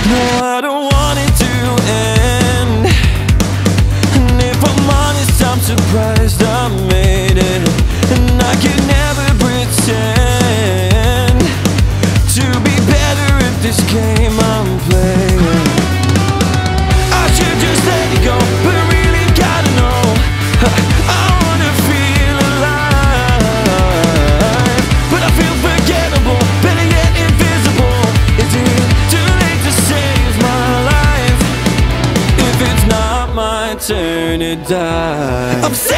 No, I don't want it to end. And if I'm honest, I'm surprised I made it. And I can never pretend to be better at this game I'm playing. I should just let it go, but I really gotta know. I wanna feel alive, but I feel forgettable, better yet invisible. Is it too late to save my life if it's not my turn to die? I'm